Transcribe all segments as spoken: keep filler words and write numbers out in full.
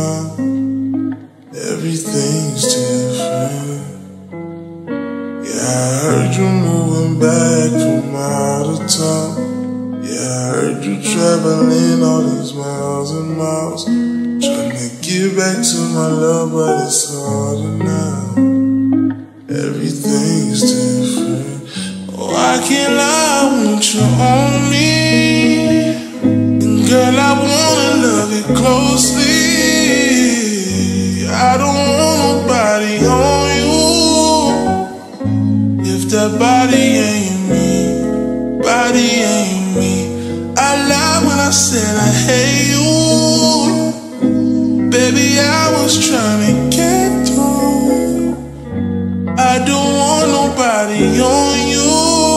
now. Everything's different. Yeah, I heard you moving back from out of town. Yeah, I heard you traveling all these miles and miles, trying to get back to my love, but it's harder now. Everything's different. Oh, I can't lie, I want you on me. And girl, I wanna love you closely. I don't want nobody on you if that body ain't me, body ain't me. I lied when I said I hate you. Baby, I was trying to get through. I don't want nobody on you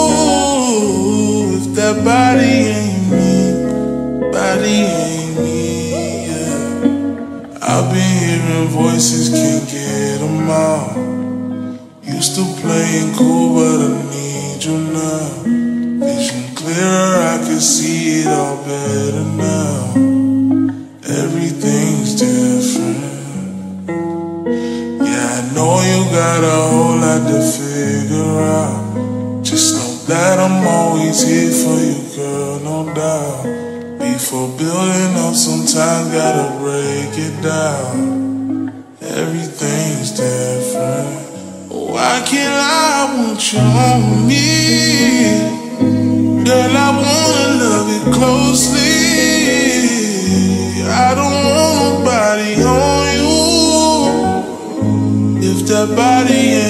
if that body ain't me, body ain't me, yeah. I've been hearing voices, can't get them out. Used to playing cool, but I need you now. Vision clearer, I can see it all better now. Everything's different. Yeah, I know you got a whole lot to figure out. Just know that I'm always here for you, girl, no doubt. Before building up, sometimes gotta break it down. Everything's different. Oh, I can't lie, I want you on me. Girl, I wanna love you closely. I don't want nobody on you if that body ain't